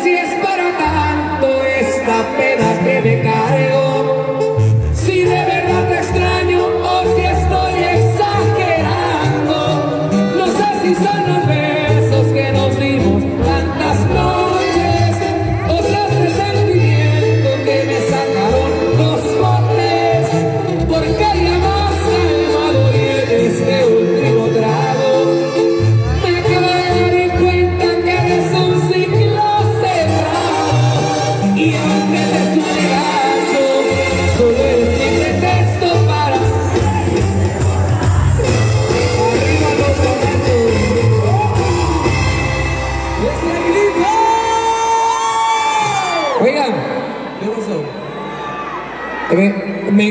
si es para tanto esta pena que me cargo, si de verdad te extraño o si estoy exagerando. No sé si son los besos que nos dimos tantas noches o si es el sentimiento que me sacaron los botes, porque ya más calmado y en este último trago me acabo de dar en cuenta que eres un ciclo cerrado, y aunque te suene gacho, solo eres mi pretexto para arriba los momentos. ¡Ese grito! Oigan, ¿qué pasó?